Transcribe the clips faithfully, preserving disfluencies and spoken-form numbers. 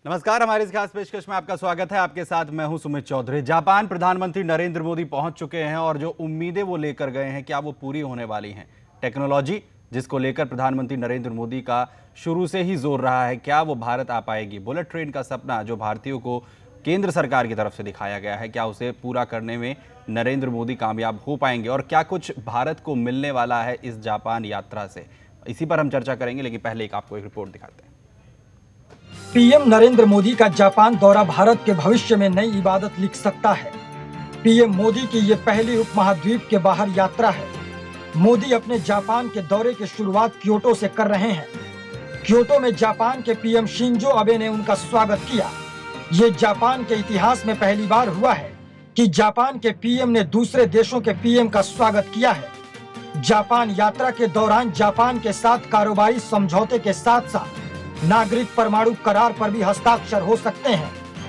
नमस्कार, हमारी इस खास पेशकश में आपका स्वागत है। आपके साथ मैं हूं सुमित चौधरी। जापान प्रधानमंत्री नरेंद्र मोदी पहुंच चुके हैं और जो उम्मीदें वो लेकर गए हैं, क्या वो पूरी होने वाली हैं? टेक्नोलॉजी जिसको लेकर प्रधानमंत्री नरेंद्र मोदी का शुरू से ही जोर रहा है, क्या वो भारत आ पाएगी? बुलेट ट्रेन का सपना जो भारतीयों को केंद्र सरकार की तरफ से दिखाया गया है, क्या उसे पूरा करने में नरेंद्र मोदी कामयाब हो पाएंगे? और क्या कुछ भारत को मिलने वाला है इस जापान यात्रा से? इसी पर हम चर्चा करेंगे, लेकिन पहले एक आपको एक रिपोर्ट दिखाते हैं। पीएम नरेंद्र मोदी का जापान दौरा भारत के भविष्य में नई इबादत लिख सकता है। पीएम मोदी की ये पहली उपमहाद्वीप के बाहर यात्रा है। मोदी अपने जापान के दौरे की शुरुआत क्योटो से कर रहे हैं। क्योटो में जापान के पीएम शिंजो अबे ने उनका स्वागत किया। ये जापान के इतिहास में पहली बार हुआ है कि जापान के पीएम ने दूसरे देशों के पीएम का स्वागत किया है। जापान यात्रा के दौरान जापान के साथ कारोबारी समझौते के साथ साथ नागरिक परमाणु करार पर भी हस्ताक्षर हो सकते हैं।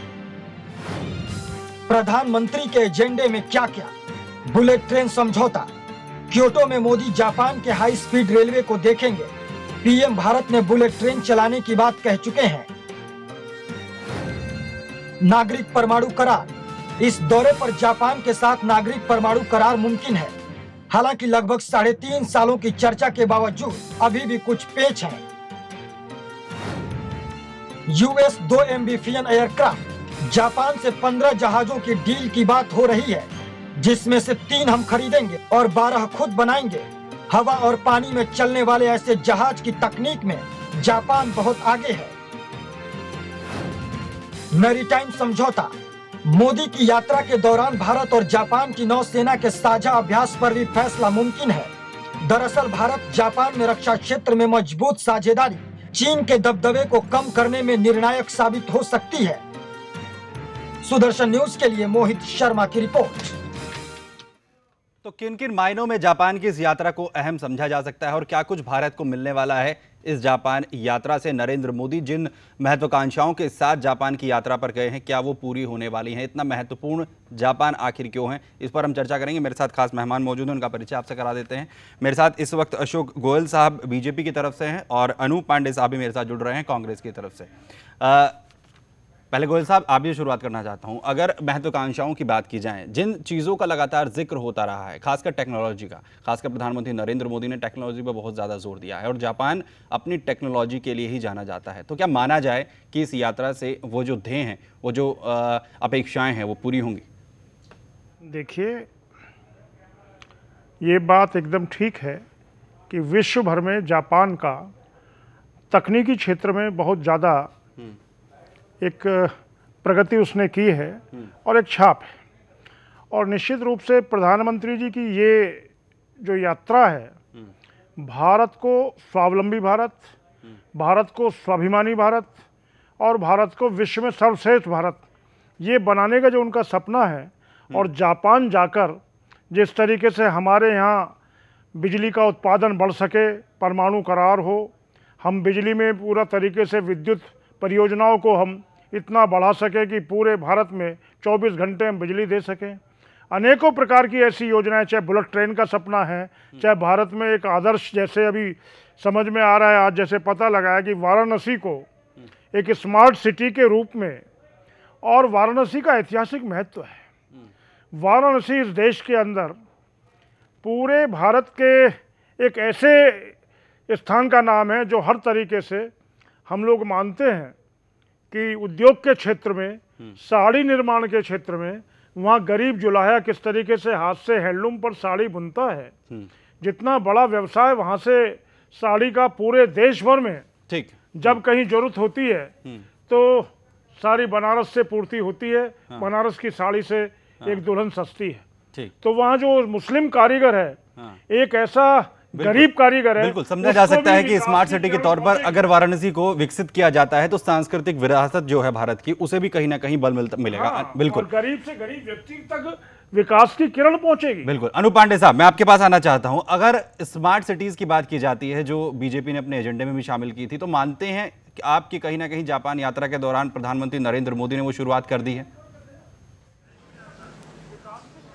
प्रधानमंत्री के एजेंडे में क्या क्या? बुलेट ट्रेन समझौता। क्योटो में मोदी जापान के हाई स्पीड रेलवे को देखेंगे। पीएम भारत में बुलेट ट्रेन चलाने की बात कह चुके हैं। नागरिक परमाणु करार। इस दौरे पर जापान के साथ नागरिक परमाणु करार मुमकिन है। हालांकि लगभग साढ़े तीन सालों की चर्चा के बावजूद अभी भी कुछ पेच हैं। यूएस दो एम्बिफियन एयरक्राफ्ट। जापान से पंद्रह जहाजों की डील की बात हो रही है, जिसमें से तीन हम खरीदेंगे और बारह खुद बनाएंगे। हवा और पानी में चलने वाले ऐसे जहाज की तकनीक में जापान बहुत आगे है। मैरीटाइम समझौता। मोदी की यात्रा के दौरान भारत और जापान की नौसेना के साझा अभ्यास पर भी फैसला मुमकिन है। दरअसल भारत जापान में रक्षा क्षेत्र में मजबूत साझेदारी चीन के दबदबे को कम करने में निर्णायक साबित हो सकती है। सुदर्शन न्यूज के लिए मोहित शर्मा की रिपोर्ट। तो किन किन मायनों में जापान की इस यात्रा को अहम समझा जा सकता है और क्या कुछ भारत को मिलने वाला है इस जापान यात्रा से? नरेंद्र मोदी जिन महत्वाकांक्षाओं के साथ जापान की यात्रा पर गए हैं, क्या वो पूरी होने वाली हैं? इतना महत्वपूर्ण जापान आखिर क्यों है, इस पर हम चर्चा करेंगे। मेरे साथ खास मेहमान मौजूद हैं, उनका परिचय आपसे करा देते हैं। मेरे साथ इस वक्त अशोक गोयल साहब बीजेपी की तरफ से हैं और अनूप पांडे साहब भी मेरे साथ जुड़ रहे हैं कांग्रेस की तरफ से। आ, पहले गोयल साहब, आप ये शुरुआत करना चाहता हूं। अगर महत्वाकांक्षाओं की बात की जाए, जिन चीज़ों का लगातार जिक्र होता रहा है, खासकर टेक्नोलॉजी का, खासकर प्रधानमंत्री नरेंद्र मोदी ने टेक्नोलॉजी पर बहुत ज़्यादा जोर दिया है और जापान अपनी टेक्नोलॉजी के लिए ही जाना जाता है, तो क्या माना जाए कि इस यात्रा से वो जो ध्येय हैं, वो जो अपेक्षाएं हैं, वो पूरी होंगी? देखिए, ये बात एकदम ठीक है कि विश्व भर में जापान का तकनीकी क्षेत्र में बहुत ज़्यादा एक प्रगति उसने की है और एक छाप है। और निश्चित रूप से प्रधानमंत्री जी की ये जो यात्रा है, भारत को स्वावलंबी भारत, भारत को स्वाभिमानी भारत और भारत को विश्व में सर्वश्रेष्ठ भारत, ये बनाने का जो उनका सपना है, और जापान जाकर जिस तरीके से हमारे यहाँ बिजली का उत्पादन बढ़ सके, परमाणु करार हो, हम बिजली में पूरा तरीके से विद्युत परियोजनाओं को हम इतना बढ़ा सके कि पूरे भारत में चौबीस घंटे हम बिजली दे सकें। अनेकों प्रकार की ऐसी योजनाएं, चाहे बुलेट ट्रेन का सपना है, चाहे भारत में एक आदर्श, जैसे अभी समझ में आ रहा है, आज जैसे पता लगा है कि वाराणसी को एक स्मार्ट सिटी के रूप में, और वाराणसी का ऐतिहासिक महत्व है। वाराणसी इस देश के अंदर पूरे भारत के एक ऐसे स्थान का नाम है जो हर तरीके से हम लोग मानते हैं कि उद्योग के क्षेत्र में, साड़ी निर्माण के क्षेत्र में, वहाँ गरीब जुलाहा किस तरीके से हाथ से हैंडलूम पर साड़ी बुनता है, जितना बड़ा व्यवसाय वहाँ से साड़ी का पूरे देश भर में, ठीक, जब कहीं जरूरत होती है तो सारी बनारस से पूर्ति होती है। हाँ। बनारस की साड़ी से हाँ। एक दुल्हन सस्ती है। ठीक। तो वहाँ जो मुस्लिम कारीगर है, हाँ। एक ऐसा गरीब कारीगर है, बिल्कुल समझा जा सकता है कि स्मार्ट सिटी के तौर पर अगर वाराणसी को विकसित किया जाता है तो सांस्कृतिक विरासत जो है भारत की, उसे भी कहीं ना कहीं बल मिलेगा। हाँ, बिल्कुल, और गरीब से गरीब व्यक्ति तक विकास की किरण पहुंचेगी। बिल्कुल। अनूप पांडे साहब, मैं आपके पास आना चाहता हूं। अगर स्मार्ट सिटीज की बात की जाती है, जो बीजेपी ने अपने एजेंडे में भी शामिल की थी, तो मानते हैं कि आपकी कहीं ना कहीं जापान यात्रा के दौरान प्रधानमंत्री नरेंद्र मोदी ने वो शुरुआत कर दी है?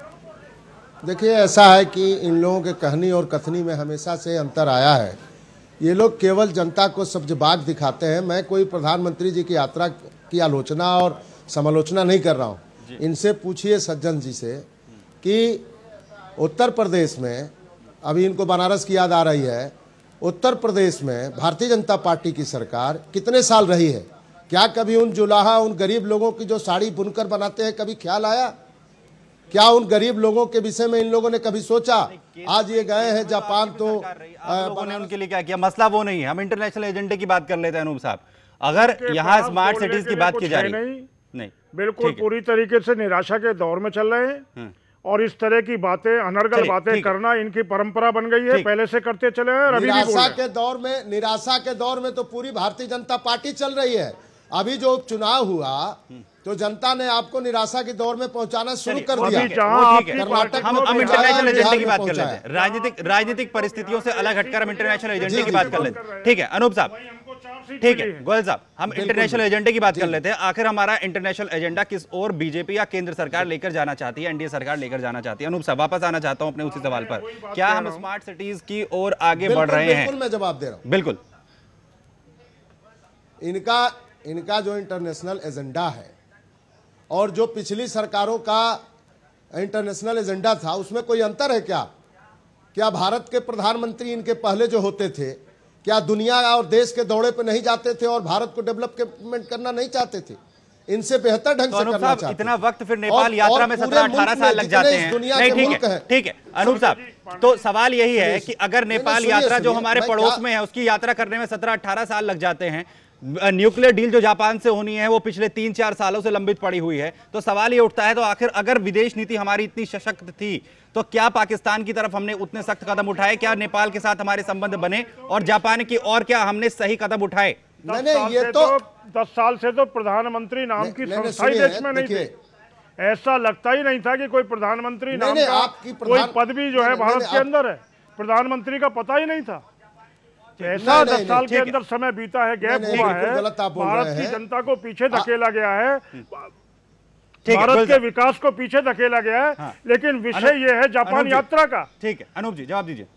देखिए, ऐसा है कि इन लोगों के कहनी और कथनी में हमेशा से अंतर आया है। ये लोग केवल जनता को सब्जबाग दिखाते हैं। मैं कोई प्रधानमंत्री जी की यात्रा की आलोचना और समालोचना नहीं कर रहा हूँ। इनसे पूछिए सज्जन जी से कि उत्तर प्रदेश में, अभी इनको बनारस की याद आ रही है, उत्तर प्रदेश में भारतीय जनता पार्टी की सरकार कितने साल रही है? क्या कभी उन जुलाहा, उन गरीब लोगों की जो साड़ी बुनकर बनाते हैं, कभी ख्याल आया? क्या उन गरीब लोगों के विषय में इन लोगों ने कभी सोचा? आज ये गए हैं जापान, तो लोगों ने उनके लिए क्या किया? मसला वो नहीं है, हम इंटरनेशनल एजेंडे की बात कर लेते हैं अनूप साहब। अगर यहाँ स्मार्ट सिटीज की बात की जा रही है, नहीं बिल्कुल पूरी तरीके से निराशा के दौर में चल रहे हैं और इस तरह की बातें, अनर्गल बातें करना इनकी परंपरा बन गई है, पहले से करते चले हैं। अभी निराशा के दौर में निराशा के दौर में तो पूरी भारतीय जनता पार्टी चल रही है। अभी जो उपचुनाव हुआ तो जनता ने आपको निराशा के दौर में पहुंचाना शुरू कर दिया। कर्नाटक हम हम इंटरनेशनल एजेंडे की बात कर लेते हैं, राजनीतिक राजनीतिक परिस्थितियों से अलग हटकर हम इंटरनेशनल एजेंडे की बात कर लेते हैं। ठीक है अनूप साहब, ठीक है गोयल साहब, हम इंटरनेशनल एजेंडे की बात कर लेते हैं। आखिर हमारा इंटरनेशनल एजेंडा किस ओर बीजेपी या केंद्र सरकार लेकर जाना चाहती है, एनडीए सरकार लेकर जाना चाहती है? अनूप साहब वापस आना चाहता हूं अपने उसी सवाल पर, क्या हम स्मार्ट सिटीज की ओर आगे बढ़ रहे हैं? बिल्कुल मैं जवाब दे रहा हूं। बिल्कुल। इनका इनका जो इंटरनेशनल एजेंडा है और जो पिछली सरकारों का इंटरनेशनल एजेंडा था, उसमें कोई अंतर है क्या? क्या भारत के प्रधानमंत्री इनके पहले जो होते थे, क्या दुनिया और देश के दौरे पे नहीं जाते थे और भारत को डेवलपमेंट करना नहीं चाहते थे? इनसे बेहतर ढंग से करना चाहते। इतना वक्त फिर नेपाल यात्रा में सत्रह अठारह साल लग जाते हैं। नहीं ठीक है, ठीक है अनूप साहब, तो सवाल यही है कि अगर नेपाल यात्रा जो हमारे पड़ोस में है उसकी यात्रा करने में सत्रह अठारह साल लग जाते हैं, न्यूक्लियर डील जो जापान से होनी है वो पिछले तीन चार सालों से लंबित पड़ी हुई है, तो सवाल ये उठता है तो आखिर अगर विदेश नीति हमारी इतनी सशक्त थी तो क्या पाकिस्तान की तरफ हमने उतने सख्त कदम उठाए? क्या नेपाल के साथ हमारे संबंध बने? और जापान की और क्या हमने सही कदम उठाए? नहीं नहीं, ये तो दस साल से तो प्रधानमंत्री नाम की संस्था ही देश में नहीं थी। ऐसा लगता ही नहीं था कि कोई प्रधानमंत्री नाम का कोई पदवी जो है भारत के अंदर है, प्रधानमंत्री का पता ही नहीं था। ऐसा दस साल के अंदर समय बीता है, गैप हुआ है, भारत की जनता को पीछे धकेला गया है, भारत के विकास को पीछे धकेला गया है। हाँ। लेकिन विषय ये है जापान यात्रा का। ठीक है अनूप जी जवाब दीजिए।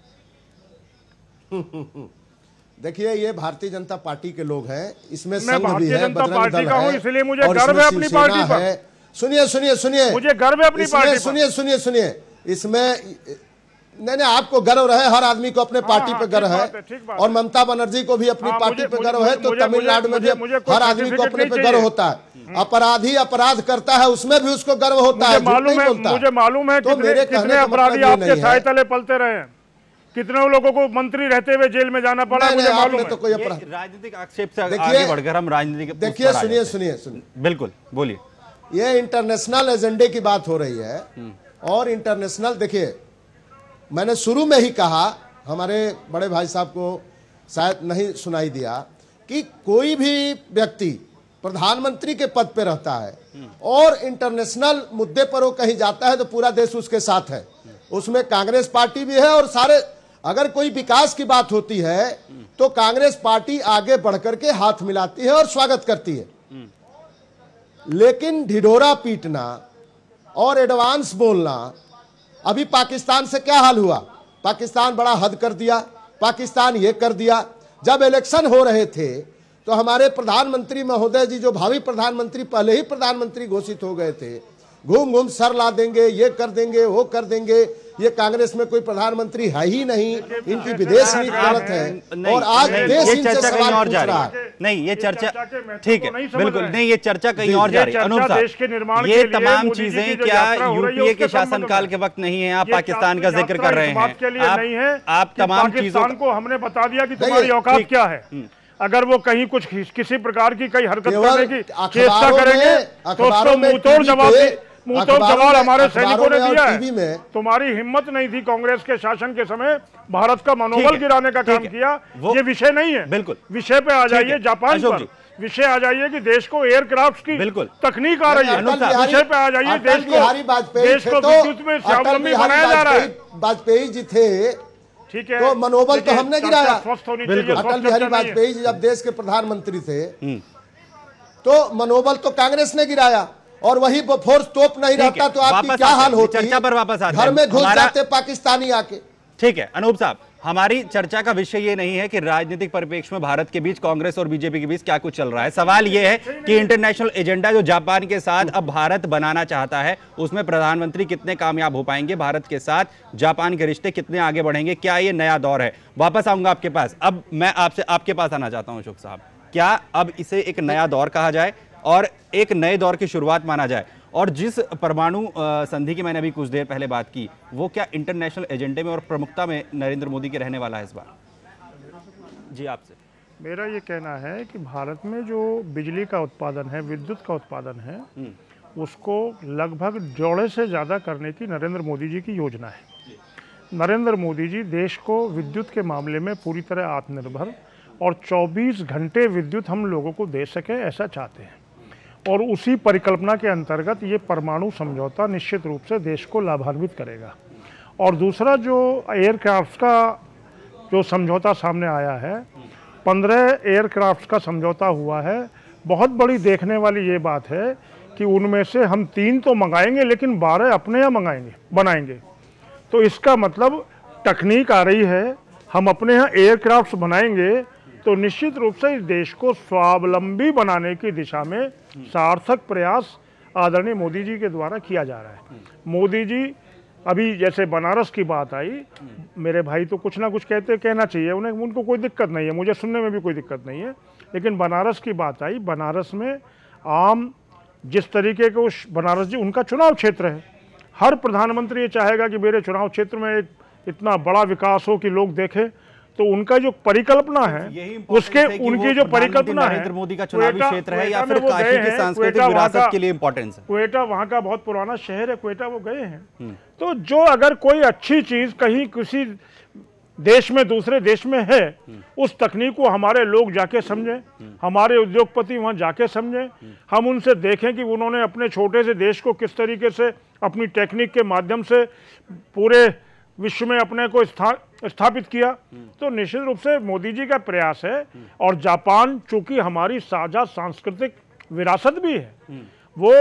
देखिए ये भारतीय जनता पार्टी के लोग हैं, इसमें मैं भारतीय जनता पार्टी का हूं, इसलिए मुझे गर्व है अपनी पार्टी पर। सुनिए सुनिए सुनिए मुझे गर्व है अपनी पार्टी पर। सुनिए सुनिए सुनिए इसमें नहीं नहीं, आपको गर्व है, हर आदमी को अपने पार्टी पे गर्व है और ममता बनर्जी को भी अपनी पार्टी पे गर्व है, तो तमिलनाडु में भी हर आदमी को अपने पे गर्व होता है। अपराधी अपराध करता है उसमें भी उसको गर्व होता है। मालूम है, मुझे मालूम है कितने अपराधी आपके सहाय तले पलते रहे हैं, कितने लोगों को मंत्री रहते हुए जेल में जाना पड़ा, मुझे मालूम है। तो कोई अपराध राजनीतिक आक्षेप से आगे बढ़कर हम राजनीतिक देखिए सुनिए सुनिए सुनिए बिल्कुल बोलिए। ये इंटरनेशनल एजेंडे की बात हो रही है और इंटरनेशनल, देखिए मैंने शुरू में ही कहा, हमारे बड़े भाई साहब को शायद नहीं सुनाई दिया, कि कोई भी व्यक्ति प्रधानमंत्री के पद पे रहता है और इंटरनेशनल मुद्दे पर वो कहीं जाता है तो पूरा देश उसके साथ है। उसमें कांग्रेस पार्टी भी है और सारे, अगर कोई विकास की बात होती है तो कांग्रेस पार्टी आगे बढ़कर के हाथ मिलाती है और स्वागत करती है। लेकिन ढिढोरा पीटना और एडवांस बोलना, अभी पाकिस्तान से क्या हाल हुआ? पाकिस्तान बड़ा हद कर दिया, पाकिस्तान ये कर दिया। जब इलेक्शन हो रहे थे तो हमारे प्रधानमंत्री महोदय जी, जो भावी प्रधानमंत्री पहले ही प्रधानमंत्री घोषित हो गए थे, घूम घूम सर ला देंगे, ये कर देंगे, वो कर देंगे। ये कांग्रेस में कोई प्रधानमंत्री है ही नहीं, इनकी विदेश नीति गलत है और आज देश इनसे सवाल पूछ रहा है। नहीं ये चर्चा ठीक है, बिल्कुल नहीं, ये चर्चा कहीं और जा रही है। अनूप साहब, ये तमाम चीजें क्या यूपीए के शासनकाल के वक्त नहीं है? आप पाकिस्तान का जिक्र कर रहे हैं, आप तमाम चीजों को हमने बता दिया कि तुम्हारी औकात क्या है। अगर वो कहीं कुछ किसी प्रकार की कई हरकत करने की चेष्टा करेंगे तो उसको मुंहतोड़ जवाब मुंहतोड़ जवाब हमारे सैनिकों ने दिया है। तुम्हारी हिम्मत नहीं थी कांग्रेस के शासन के समय भारत का मनोबल गिराने का काम किया। ये विषय नहीं है, बिल्कुल विषय पे आ जाइए। जापान पर विषय आ जाइए कि देश को एयरक्राफ्ट की बिल्कुल तकनीक आ रही है। विषय पे आ जाइए, देश को देश को विद्युत में स्वावलंबी बनाया जा रहा है। वाजपेयी जी थे, ठीक है, तो मनोबल तो हमने गिराया। बिल्कुल अटल बिहारी वाजपेयी जी जब देश के प्रधानमंत्री थे तो मनोबल तो कांग्रेस ने गिराया और वही फोर्स तोप नहीं रहता तो आपकी क्या हाल होती? चर्चा पर वापस आते हैं, घर में घुस जाते पाकिस्तानी आके। ठीक है अनूप साहब, हमारी चर्चा का विषय ये नहीं है कि राजनीतिक परिप्रेक्ष्य में भारत के बीच, कांग्रेस और बीजेपी के बीच क्या कुछ चल रहा है। सवाल ये है कि इंटरनेशनल एजेंडा जो जापान के साथ अब भारत बनाना चाहता है, उसमें प्रधानमंत्री कितने कामयाब हो पाएंगे, भारत के साथ जापान के रिश्ते कितने आगे बढ़ेंगे, क्या ये नया दौर है। वापस आऊंगा आपके पास। अब मैं आपसे आपके पास आना चाहता हूं अशोक साहब, क्या अब इसे एक नया दौर कहा जाए और एक नए दौर की शुरुआत माना जाए? और जिस परमाणु संधि की मैंने अभी कुछ देर पहले बात की, वो क्या इंटरनेशनल एजेंडे में और प्रमुखता में नरेंद्र मोदी के रहने वाला है इस बार? जी, आपसे मेरा ये कहना है कि भारत में जो बिजली का उत्पादन है, विद्युत का उत्पादन है, उसको लगभग जोड़े से ज़्यादा करने की नरेंद्र मोदी जी की योजना है। नरेंद्र मोदी जी देश को विद्युत के मामले में पूरी तरह आत्मनिर्भर और चौबीस घंटे विद्युत हम लोगों को दे सके, ऐसा चाहते हैं। और उसी परिकल्पना के अंतर्गत ये परमाणु समझौता निश्चित रूप से देश को लाभान्वित करेगा। और दूसरा जो एयरक्राफ्ट का जो समझौता सामने आया है, पंद्रह एयरक्राफ्ट का समझौता हुआ है। बहुत बड़ी देखने वाली ये बात है कि उनमें से हम तीन तो मंगाएंगे, लेकिन बारह अपने यहाँ मंगाएंगे, बनाएंगे। तो इसका मतलब तकनीक आ रही है, हम अपने यहाँ एयरक्राफ्ट बनाएंगे, तो निश्चित रूप से इस देश को स्वावलंबी बनाने की दिशा में सार्थक प्रयास आदरणीय मोदी जी के द्वारा किया जा रहा है। मोदी जी अभी जैसे बनारस की बात आई, मेरे भाई तो कुछ ना कुछ कहते कहना चाहिए उन्हें, उनको कोई दिक्कत नहीं है, मुझे सुनने में भी कोई दिक्कत नहीं है। लेकिन बनारस की बात आई, बनारस में आम जिस तरीके के उस बनारस जी उनका चुनाव क्षेत्र है, हर प्रधानमंत्री ये चाहेगा कि मेरे चुनाव क्षेत्र में एक इतना बड़ा विकास हो कि लोग देखें। तो उनका जो परिकल्पना है, उसके उनकी जो परिकल्पना है, नरेंद्र मोदी का चुनावी क्षेत्र है या फिर काशी की सांस्कृतिक विरासत के लिए इंपॉर्टेंस है। क्वेटा वहाँ का बहुत पुराना शहर है, क्वेटा वो गए हैं। तो जो अगर कोई अच्छी चीज कहीं किसी देश में दूसरे देश में है, उस तकनीक को हमारे लोग जाके समझें, हमारे उद्योगपति वहाँ जाके समझें, हम उनसे देखें कि उन्होंने अपने छोटे से देश को किस तरीके से अपनी टेक्निक के माध्यम से पूरे विश्व में अपने को स्था, स्थापित किया। तो निश्चित रूप से मोदी जी का प्रयास है। और जापान चूंकि हमारी साझा सांस्कृतिक विरासत भी है, वो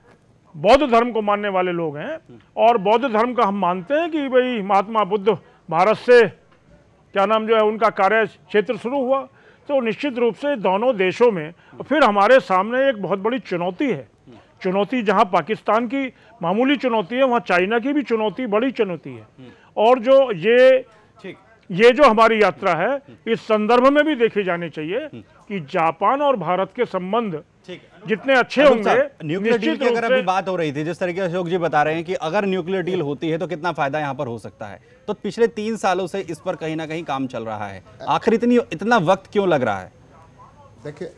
बौद्ध धर्म को मानने वाले लोग हैं, और बौद्ध धर्म का हम मानते हैं कि भाई महात्मा बुद्ध भारत से क्या नाम जो है उनका कार्य क्षेत्र शुरू हुआ। तो निश्चित रूप से दोनों देशों में फिर हमारे सामने एक बहुत बड़ी चुनौती है। चुनौती जहां पाकिस्तान की मामूली चुनौती है, वहां चाइना की भी चुनौती बड़ी चुनौती है। और जो ये ये जो हमारी यात्रा है, इस संदर्भ में भी देखी जानी चाहिए कि जापान और भारत के संबंध जितने अच्छे होंगे। न्यूक्लियर डील की अगर अभी बात हो रही थी, जिस तरीके से अशोक जी बता रहे हैं कि अगर न्यूक्लियर डील होती है तो कितना फायदा यहां पर हो सकता है, तो पिछले तीन सालों से इस पर कहीं ना कहीं काम चल रहा है। आखिर इतनी इतना वक्त क्यों लग रहा है? देखिए,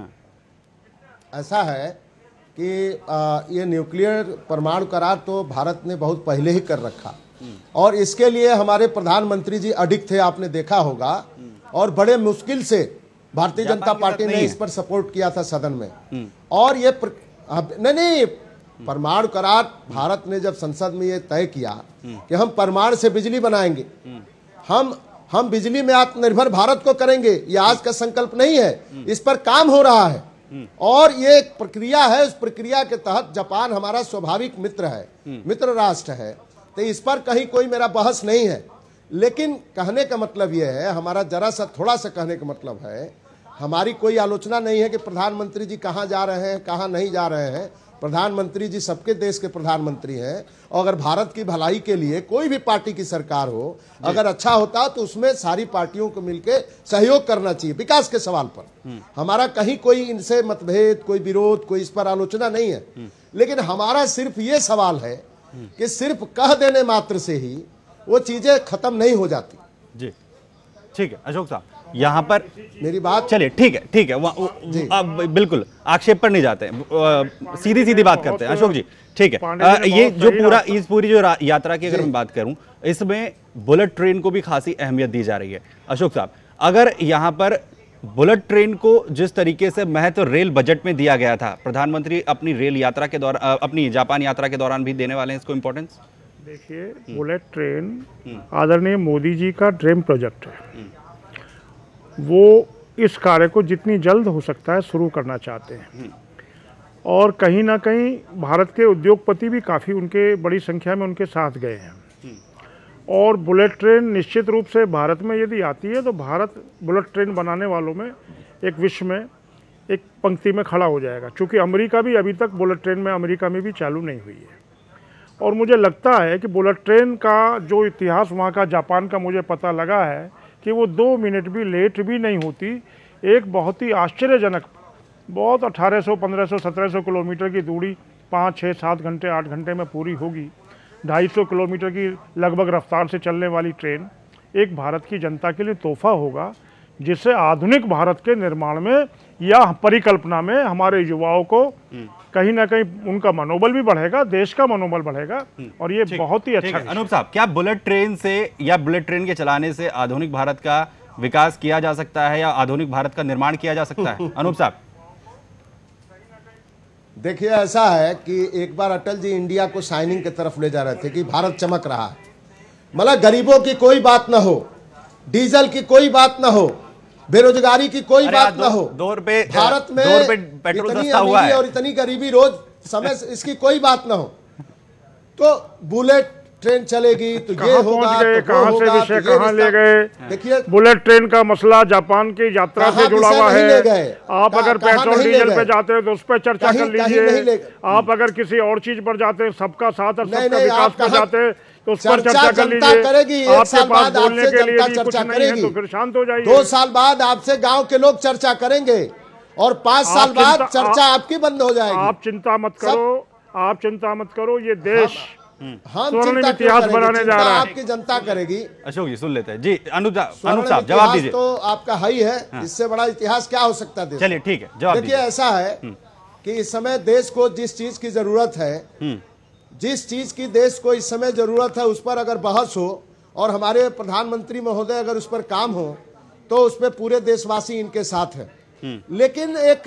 ऐसा है कि आ, ये न्यूक्लियर परमाणु करार तो भारत ने बहुत पहले ही कर रखा, और इसके लिए हमारे प्रधानमंत्री जी अडिग थे, आपने देखा होगा। और बड़े मुश्किल से भारतीय जनता पार्टी ने इस पर सपोर्ट किया था सदन में। और ये प्र... नहीं नहीं परमाणु करार भारत ने जब संसद में ये तय किया कि हम परमाणु से बिजली बनाएंगे, हम हम बिजली में आत्मनिर्भर भारत को करेंगे, ये आज का संकल्प नहीं है, इस पर काम हो रहा है। और ये एक प्रक्रिया है, उस प्रक्रिया के तहत जापान हमारा स्वाभाविक मित्र है, मित्र राष्ट्र है। तो इस पर कहीं कोई मेरा बहस नहीं है। लेकिन कहने का मतलब यह है, हमारा जरा सा थोड़ा सा कहने का मतलब है, हमारी कोई आलोचना नहीं है कि प्रधानमंत्री जी कहाँ जा रहे हैं, कहाँ नहीं जा रहे हैं। प्रधानमंत्री जी सबके देश के प्रधानमंत्री हैं, और अगर भारत की भलाई के लिए कोई भी पार्टी की सरकार हो, अगर अच्छा होता तो उसमें सारी पार्टियों को मिलकर सहयोग करना चाहिए विकास के सवाल पर। हमारा कहीं कोई इनसे मतभेद, कोई विरोध, कोई इस पर आलोचना नहीं है। लेकिन हमारा सिर्फ ये सवाल है कि सिर्फ कह देने मात्र से ही वो चीजें खत्म नहीं हो जाती। जी ठीक है अशोक साहब, यहाँ पर मेरी बात चलिए ठीक है ठीक है अब बिल्कुल आक्षेप पर नहीं जाते, सीधी सीधी बात करते हैं अशोक जी। ठीक है, आ, ये जो पूरा इस पूरी जो यात्रा की अगर मैं बात करूं, इसमें बुलेट ट्रेन को भी खासी अहमियत दी जा रही है। अशोक साहब, अगर यहाँ पर बुलेट ट्रेन को जिस तरीके से महत्व रेल बजट में दिया गया था, प्रधानमंत्री अपनी रेल यात्रा के दौरान, अपनी जापान यात्रा के दौरान भी देने वाले हैं इसको इम्पोर्टेंस। देखिए, बुलेट ट्रेन आदरणीय मोदी जी का ड्रीम प्रोजेक्ट है। वो इस कार्य को जितनी जल्द हो सकता है शुरू करना चाहते हैं, और कहीं ना कहीं भारत के उद्योगपति भी काफ़ी उनके बड़ी संख्या में उनके साथ गए हैं। और बुलेट ट्रेन निश्चित रूप से भारत में यदि आती है तो भारत बुलेट ट्रेन बनाने वालों में एक विश्व में एक पंक्ति में खड़ा हो जाएगा, क्योंकि अमेरिका भी अभी तक बुलेट ट्रेन में अमेरिका में भी चालू नहीं हुई है। और मुझे लगता है कि बुलेट ट्रेन का जो इतिहास वहाँ का जापान का मुझे पता लगा है कि वो दो मिनट भी लेट भी नहीं होती। एक बहुत ही आश्चर्यजनक, बहुत अठारह सौ पंद्रह सौ सत्रह सौ किलोमीटर की दूरी पाँच छः सात घंटे आठ घंटे में पूरी होगी। ढाई सौ किलोमीटर की लगभग रफ्तार से चलने वाली ट्रेन एक भारत की जनता के लिए तोहफा होगा, जिससे आधुनिक भारत के निर्माण में या परिकल्पना में हमारे युवाओं को कहीं ना कहीं उनका मनोबल भी बढ़ेगा, देश का मनोबल बढ़ेगा, और ये बहुत ही अच्छा है। अनूप साहब, क्या बुलेट ट्रेन से या बुलेट ट्रेन के चलाने से आधुनिक भारत का विकास किया जा सकता है या आधुनिक भारत का निर्माण किया जा सकता है? अनूप साहब, देखिए, ऐसा है कि एक बार अटल जी इंडिया को शाइनिंग की तरफ ले जा रहे थे कि भारत चमक रहा है, मतलब गरीबों की कोई बात ना हो, डीजल की कोई बात ना हो, बेरोजगारी की कोई बात ना हो, दो रुपए भारत में दो रुपए पेट्रोल इतनी सस्ता हुआ है और इतनी गरीबी रोज समय से इसकी कोई बात ना हो, तो बुलेट ट्रेन चलेगी तो ये होगा, तो कहां से विषय कहां ले गए। देखिए, बुलेट ट्रेन का मसला जापान की यात्रा से जुड़ा हुआ है। आप अगर पेट्रोल डीजल पे जाते हैं तो उस पर चर्चा कर लीजिए। आप अगर किसी और चीज पर जाते हैं, सबका साथ और सबका विकास पर जाते हैं तो उस पर चर्चा कर लीजिए। आपके पास बोलने के लिए कुछ नहीं है तो फिर शांत हो जाइए। दो साल बाद आपसे गांव के लोग चर्चा करेंगे और पांच साल बाद चर्चा आपकी बंद हो जाएगी। आप चिंता मत करो, आप चिंता मत करो, ये देश हम स्वर्णिम इतिहास बनाने जा रहा है। आपकी जनता करेगी। अशोक जी सुन लेते हैं जी। अनुप अनुप साहब जवाब दीजिए। तो आपका हाई है, इससे बड़ा इतिहास क्या हो सकता है? चलिए ठीक है, जवाब देखिए, ऐसा है कि इस समय देश को जिस चीज की जरूरत है, जिस चीज की देश को इस समय जरूरत है, उस पर अगर बहस हो और हमारे प्रधानमंत्री महोदय अगर उस पर काम हो तो उस पर पूरे देशवासी इनके साथ हैं। लेकिन एक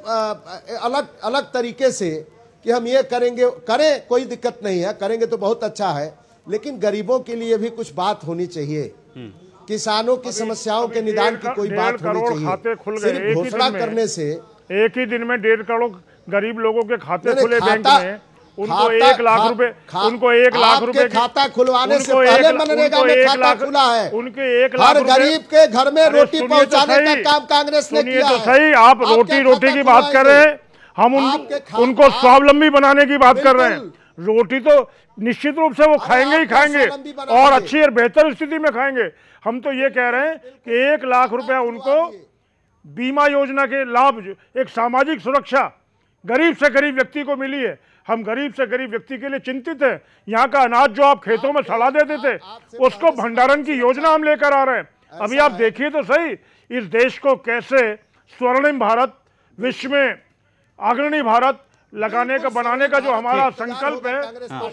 अलग अलग तरीके से कि हम ये करेंगे, करें, कोई दिक्कत नहीं है, करेंगे तो बहुत अच्छा है, लेकिन गरीबों के लिए भी कुछ बात होनी चाहिए। किसानों की समस्याओं के निदान की कोई बात होनी चाहिए। सिर्फ घोषणा करने से एक ही दिन में डेढ़ करोड़ गरीब लोगों के खाते खुले बैंक में, उनको एक लाख रुपए उनको एक लाख रुपए खाता खुलवाने से पहले मनरेगा में खाता खुला है। उनके एक लाख हर गरीब के घर में रोटी पहुंचाने का काम कांग्रेस ने किया है। तो सही, आप रोटी रोटी की बात कर रहे हैं, हम उन, उनको स्वावलंबी बनाने की बात कर रहे हैं। रोटी तो निश्चित रूप से वो खाएंगे ही खाएंगे और अच्छी और बेहतर स्थिति में खाएंगे। हम तो ये कह रहे हैं कि एक लाख रुपया उनको बीमा योजना के लाभ, एक सामाजिक सुरक्षा गरीब से गरीब व्यक्ति को मिली है। हम गरीब से गरीब व्यक्ति के लिए चिंतित हैं। यहाँ का अनाज जो आप खेतों में सड़ा देते थे, उसको भंडारण की योजना हम लेकर आ रहे हैं। अभी आप देखिए तो सही, इस देश को कैसे स्वर्णिम भारत, विश्व में अग्रणी भारत लगाने का, बनाने का जो हमारा संकल्प है,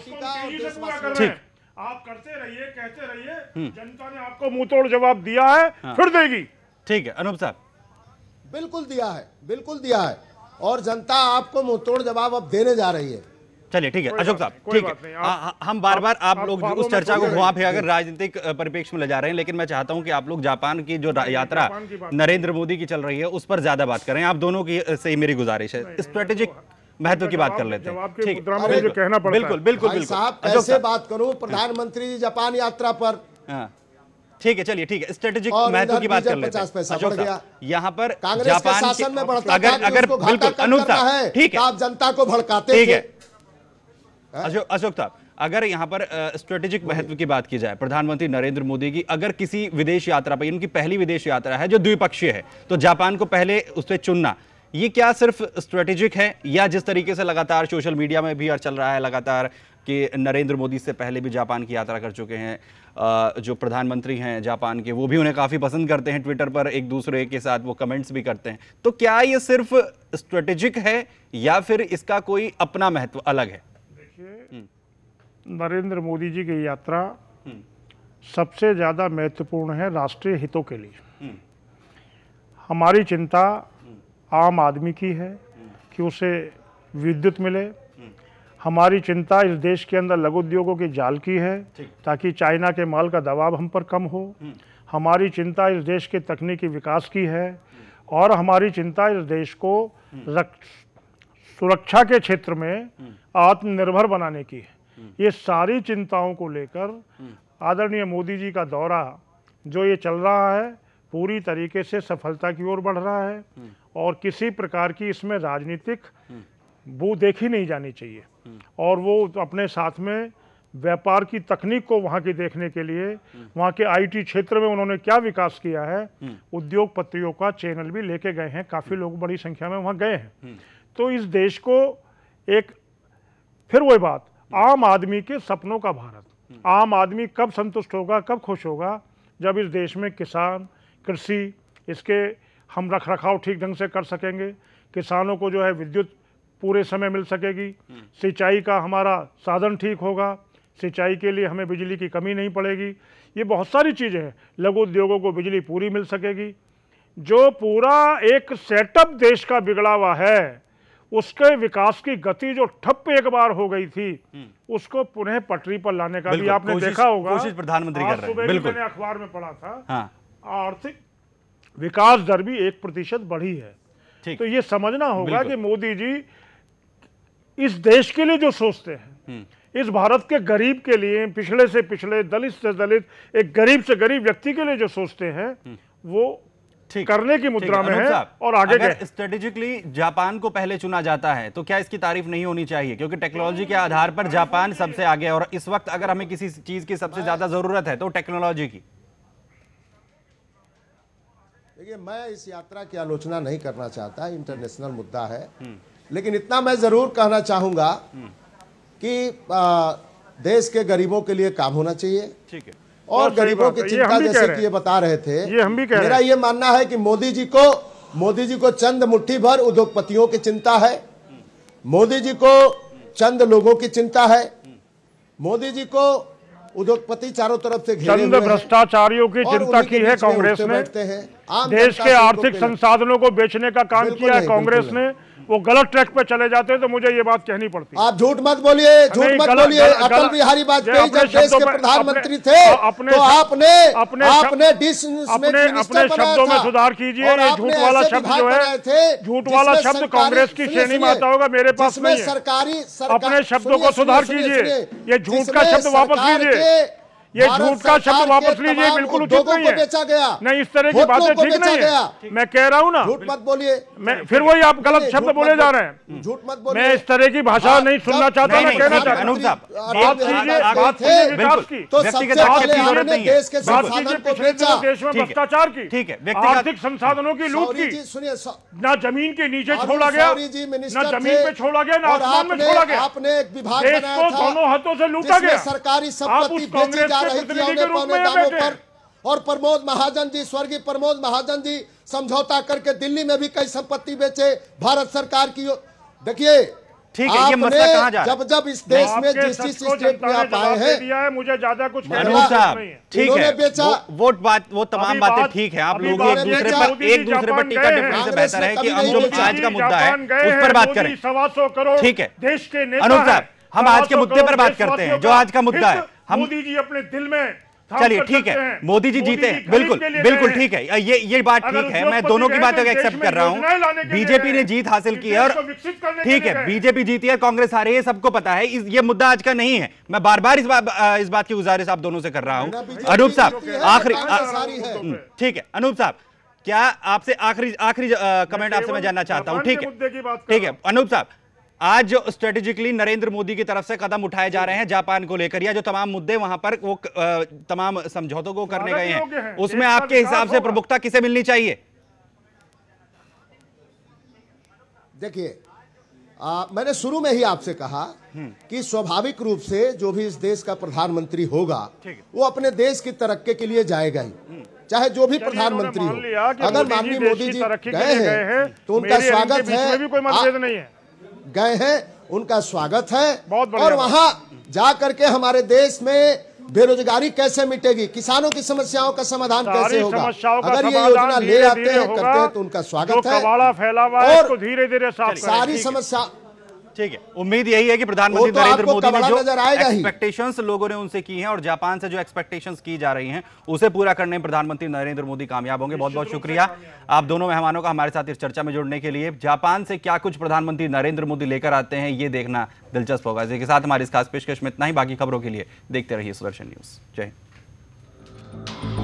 ठीक, आप करते रहिए, कहते रहिए। जनता ने आपको मुंह तोड़ जवाब दिया है, फिर देगी। ठीक है अनूप साहब, बिल्कुल दिया है, बिल्कुल दिया है, और जनता आपको मुंह तोड़ जवाब अब देने जा रही है। चलिए ठीक है अशोक साहब, ठीक है। आ, हम बार बार आप, आप लोग उस चर्चा को घुमा फिरा कर राजनीतिक परिप्रेक्ष्य में ले जा रहे हैं, लेकिन मैं चाहता हूं कि आप लोग जापान की जो यात्रा नरेंद्र मोदी की चल रही है उस पर ज्यादा बात करें। आप दोनों की से ही मेरी गुजारिश है, स्ट्रेटेजिक महत्व की बात कर लेते हैं। ठीक है, बिल्कुल बिल्कुल बिल्कुल साहब, कैसे बात करूं? प्रधानमंत्री जी जापान यात्रा पर, ठीक है, चलिए ठीक है, स्ट्रेटेजिक महत्व की बात कर लेते हैं। अशोक साहब, यहाँ पर कांग्रेस के शासन में बढ़ता अगर अगर बिल्कुल अनूप साहब, ठीक है, आप जनता को भड़काते, ठीक है अशोक अशोक साहब, अगर यहाँ पर स्ट्रेटेजिक महत्व की बात की जाए, प्रधानमंत्री नरेंद्र मोदी की अगर किसी विदेश यात्रा पर, इनकी पहली विदेश यात्रा है जो द्विपक्षीय है, तो जापान को पहले उससे चुनना, ये क्या सिर्फ स्ट्रेटेजिक है, या जिस तरीके से लगातार सोशल मीडिया में भी और चल रहा है लगातार कि नरेंद्र मोदी से पहले भी जापान की यात्रा कर चुके हैं, जो प्रधानमंत्री हैं जापान के, वो भी उन्हें काफ़ी पसंद करते हैं, ट्विटर पर एक दूसरे के साथ वो कमेंट्स भी करते हैं, तो क्या ये सिर्फ स्ट्रेटेजिक है या फिर इसका कोई अपना महत्व अलग है? देखिए, नरेंद्र मोदी जी की यात्रा सबसे ज़्यादा महत्वपूर्ण है राष्ट्रीय हितों के लिए। हमारी चिंता आम आदमी की है कि उसे विद्युत मिले। हमारी चिंता इस देश के अंदर लघु उद्योगों की जाल की है ताकि चाइना के माल का दबाव हम पर कम हो। हमारी चिंता इस देश के तकनीकी विकास की है, और हमारी चिंता इस देश को सुरक्षा के क्षेत्र में आत्मनिर्भर बनाने की है। ये सारी चिंताओं को लेकर आदरणीय मोदी जी का दौरा जो ये चल रहा है पूरी तरीके से सफलता की ओर बढ़ रहा है और किसी प्रकार की इसमें राजनीतिक बू देखी नहीं जानी चाहिए। और वो अपने साथ में व्यापार की तकनीक को वहाँ की देखने के लिए वहाँ के आईटी क्षेत्र में उन्होंने क्या विकास किया है, उद्योगपतियों का चैनल भी लेके गए हैं, काफ़ी लोग बड़ी संख्या में वहाँ गए हैं। तो इस देश को एक फिर वही बात, आम आदमी के सपनों का भारत, आम आदमी कब संतुष्ट होगा, कब खुश होगा, जब इस देश में किसान, कृषि, इसके हम रख रखाव ठीक ढंग से कर सकेंगे, किसानों को जो है विद्युत पूरे समय मिल सकेगी, सिंचाई का हमारा साधन ठीक होगा, सिंचाई के लिए हमें बिजली की कमी नहीं पड़ेगी, ये बहुत सारी चीज़ें हैं, लघु उद्योगों को बिजली पूरी मिल सकेगी। जो पूरा एक सेटअप देश का बिगड़ा हुआ है, उसके विकास की गति जो ठप एक बार हो गई थी, उसको पुनः पटरी पर लाने का भी आपने देखा होगा। कोशिश प्रधानमंत्री कर रहे हैं। बिल्कुल, मैंने अखबार में पढ़ा था। हाँ। आर्थिक विकास दर भी एक प्रतिशत बढ़ी है। तो ये समझना होगा कि मोदी जी इस देश के लिए जो सोचते हैं, इस भारत के गरीब के लिए, पिछड़े से पिछड़े, दलित से दलित, एक गरीब से गरीब व्यक्ति के लिए जो सोचते हैं, वो करने की मुद्रा में है और आगे गए। स्ट्रेटेजिकली जापान को पहले चुना जाता है तो क्या इसकी तारीफ नहीं होनी चाहिए? क्योंकि टेक्नोलॉजी के आधार पर जापान सबसे आगे, और इस वक्त अगर हमें किसी चीज की सबसे ज्यादा जरूरत है तो टेक्नोलॉजी की। देखिए, मैं इस यात्रा की आलोचना नहीं करना चाहता, इंटरनेशनल मुद्दा है, लेकिन इतना मैं जरूर कहना चाहूंगा कि आ, देश के गरीबों के लिए काम होना चाहिए। ठीक है। और गरीबों की चिंता, जैसे कि ये बता रहे थे, ये हम भी कह मेरा ये मानना है कि मोदी जी को मोदी जी को चंद मुट्ठी भर उद्योगपतियों की चिंता है, मोदी जी को चंद लोगों की चिंता है, मोदी जी को उद्योगपति चारों तरफ से घेरे चंद भ्रष्टाचारियों की चिंता की है कांग्रेस ने। देश के आर्थिक संसाधनों को बेचने का काम किया है कांग्रेस ने। वो गलत ट्रैक पे चले जाते हैं तो मुझे ये बात कहनी पड़ती है। आप झूठ मत बोलिए, झूठ मत बोलिए। अटल बिहारी वाजपेयी जब देश के प्रधानमंत्री थे तो आपने अपने आपने अपने अपने शब्दों में सुधार कीजिए। ये झूठ वाला शब्द जो है, झूठ वाला शब्द कांग्रेस की श्रेणी में आता होगा, मेरे पास नहीं है। सरकारी अपने शब्दों को सुधार कीजिए। ये झूठ का शब्द वापस लीजिए, ये झूठ का शब्द वापस लीजिए, बिल्कुल उचित नहीं है। बेचा गया नहीं, इस तरह की बातें ठीक नहीं है। मैं कह रहा हूँ ना, झूठ मत बोलिए। मैं फिर वही आप गलत शब्द बोले जा रहे हैं। झूठ मत बोलिए। मैं इस तरह की भाषा नहीं सुनना चाहता, मैं कहना चाहता हूँ। बात कीजिए, बात कीजिए विकास की, तो सबसे पहले आपने देश के संसाधन को बेचा, देश में भ्रष्टाचार की, ठीक है, आर्थिक संसाधनों की लूट की। सुनिए, ना जमीन के नीचे छोड़ा गया, ना जमीन पे छोड़ा गया, ना आसमान में छोड़ा गया। आपने एक विभाग देश को दोनों हाथों से लूटा गया। सरकारी संपत्ति बेची जा रही थी दामों पर, और प्रमोद महाजन जी, स्वर्गीय प्रमोद महाजन जी समझौता करके दिल्ली में भी कई संपत्ति बेचे भारत सरकार की। देखिए, ठीक है, ये मसला कहां जा रहा है? जब जब इस देश में जिस जिस स्टेट में आप आए हैं, मुझे ज्यादा कुछ अनूप साहब, ठीक है, बेचा वो बात, वो तमाम बातें ठीक है। आप लोग एक दूसरे पर एक दूसरे पर टीका टिप्पणी से बेहतर है कि हम जो आज का मुद्दा है उस पर बात करें। सवा सौ करोड़ ठीक है देश के नेता। अनूप साहब, हम आज के मुद्दे पर बात करते हैं, जो आज का मुद्दा है। हम मोदी जी अपने दिल में, चलिए ठीक है, मोदी जी जीते, बिल्कुल बिल्कुल ठीक है, ये ये बात ठीक है। मैं दोनों की बातें एक्सेप्ट कर रहा हूं। बीजेपी ने जीत हासिल की है और ठीक है, बीजेपी जीती है, कांग्रेस हारी है, सबको पता है। इस, ये मुद्दा आज का नहीं है। मैं बार बार इस बात इस बात की गुजारिश आप दोनों से कर रहा हूं। अनूप साहब, आखिरी, ठीक है अनूप साहब, क्या आपसे आखिरी आखिरी कमेंट आपसे मैं जानना चाहता हूं। ठीक है, ठीक है अनूप साहब, आज जो स्ट्रेटेजिकली नरेंद्र मोदी की तरफ से कदम उठाए जा रहे हैं जापान को लेकर, या जो तमाम मुद्दे वहां पर वो तमाम समझौतों को करने गए हैं, उसमें आपके हिसाब से प्रमुखता किसे मिलनी चाहिए? देखिए, मैंने शुरू में ही आपसे कहा कि स्वाभाविक रूप से जो भी इस देश का प्रधानमंत्री होगा वो अपने देश की तरक्की के लिए जाएगा ही, चाहे जो भी प्रधानमंत्री हो। अगर माननीय मोदी जी गए हैं तो उनका स्वागत है, गए हैं उनका स्वागत है। और वहां जा करके हमारे देश में बेरोजगारी कैसे मिटेगी, किसानों की समस्याओं का समाधान कैसे होगा, अगर ये योजना ले आते हैं, करते हैं तो उनका स्वागत है। और धीरे धीरे सारी समस्या, ठीक है, उम्मीद यही है कि प्रधानमंत्री तो नरेंद्र मोदी ने जो एक्सपेक्टेशंस एक्सपेक्टेशंस लोगों ने उनसे की हैं और जापान से जो एक्सपेक्टेशंस की जा रही हैं उसे पूरा करने में प्रधानमंत्री नरेंद्र मोदी कामयाब होंगे। बहुत बहुत शुक्रिया आप दोनों मेहमानों का हमारे साथ इस चर्चा में जुड़ने के लिए। जापान से क्या कुछ प्रधानमंत्री नरेंद्र मोदी लेकर आते हैं ये देखना दिलचस्प होगा। इसी के साथ हमारी इस खास पेशकश में इतना ही। बाकी खबरों के लिए देखते रहिए सुदर्शन न्यूज। जय हिंद। है।